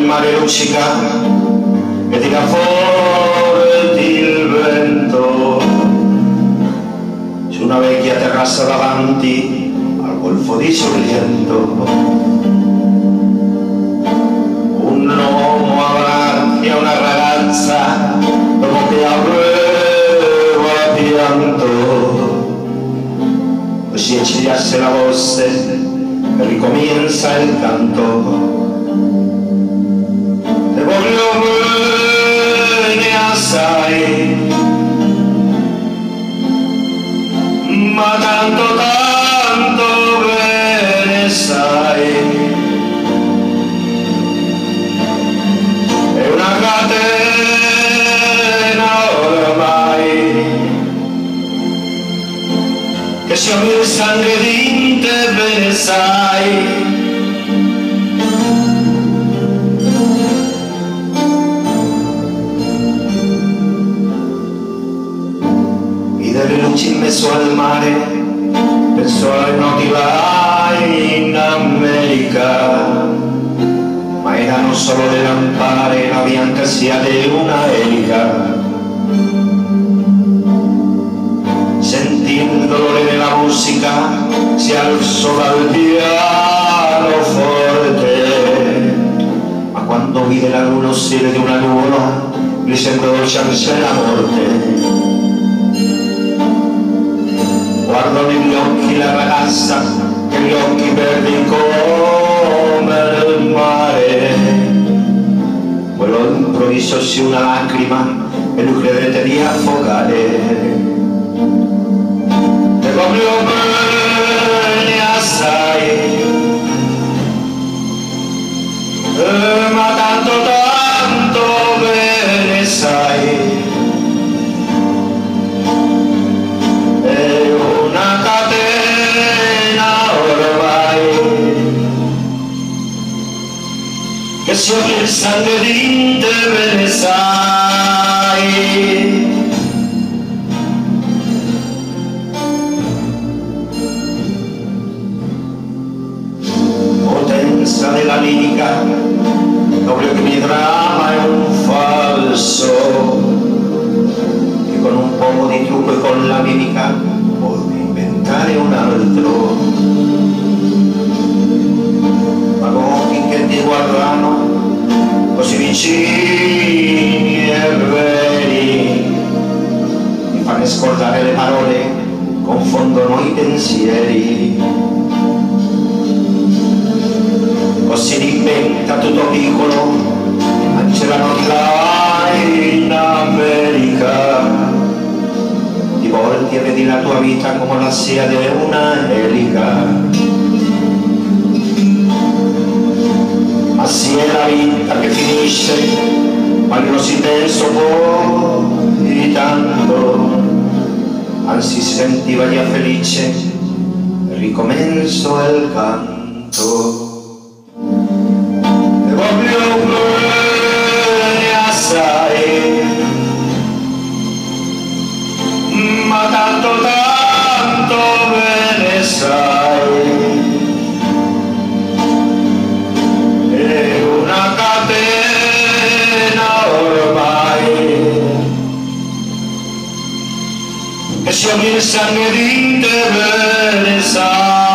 mare luccica e tira forti il vento su una vecchia terrazza davanti al golfo di Sorrento. Un uomo abbraccia una ragazza dopo che aveva pianto, così encigliasse la voce e ricomienza il canto. Te voglio bene assai, ma tanto tanto bene sai, è una catena ormai, che siamo il sangue di te bene sai. Le luci in mezzo al mare, penso alle noti là in America, ma erano solo le lampare, la bianca sia di una elica. Sentì il dolore della musica, si alzò dal pianoforte, ma quando vide la luna uscire di una nuvola, gli sembrò dolce la morte. Guardo negli occhi la ragazza, che gli occhi verdi come il mare. Poi all'improvviso sì una lacrima e lui credette di affogare. Te voglio bene assai, ma tanto tanto bene sai. Che sono il sangue di te bene sai. Potenza della lirica, proprio che mi dramma è un falso, che con un poco di trucco e con la mimica puoi inventare un altro. Ma con occhi che ti guardano così vicini e veri, mi fanno scordare le parole, confondono i pensieri. Così diventa tutto piccolo, anche la notte là in America. Ti volti e vedi la tua vita come la sia di una elica. Ma sì è la vita che finisce, ma io non si penso poi tanto, anzi sentiva già felice, ricomenzo il canto. Te voglio bene assai, ma tanto tanto bene sai. Che siamo il sangue di te bene sai.